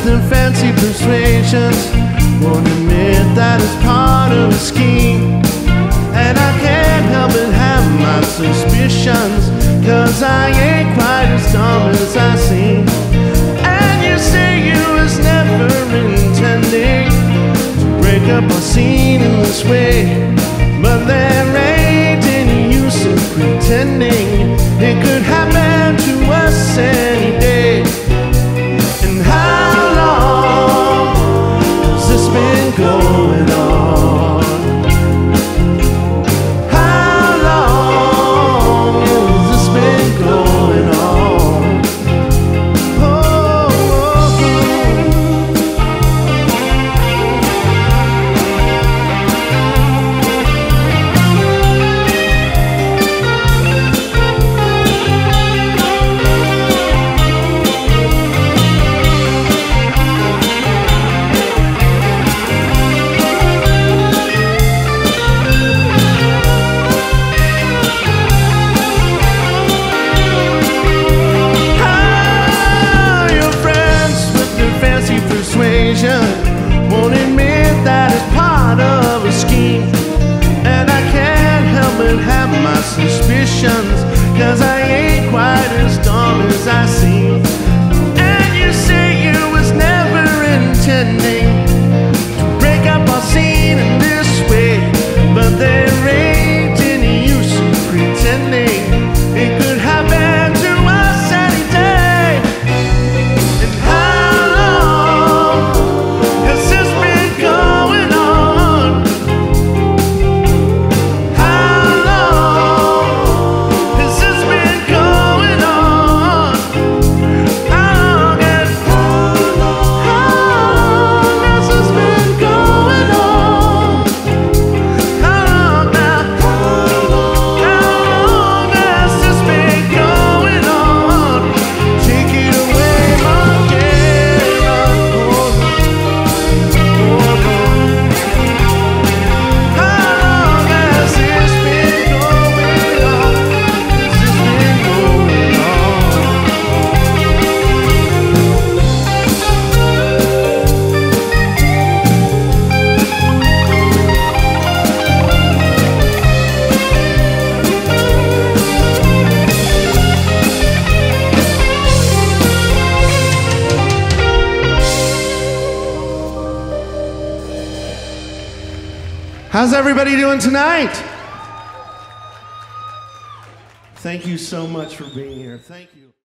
their fancy persuasions won't admit that it's part of a scheme. And I can't help but have my suspicions, 'cause I ain't quite as dumb as I seem. And you say you was never intending to break up our scene in this way, but there ain't any use in pretending. It could happen to us any day. And how long has this been going on? How long has this been going on? Oh, oh, oh. Won't admit that it's part of a scheme. And I can't help but have my suspicions, 'cause I ain't quite as dumb as I seem. And you say you was never intending to break up our scene in this way, but there ain't any use in pretending. It could happen to us any day. And how long has this been going on? How long has this been going on? How long has this been going on? How long now? How long has this been going on? Take it away, my Gearon. How long has this been going on? Has this been going on? How's everybody doing tonight? Thank you so much for being here. Thank you.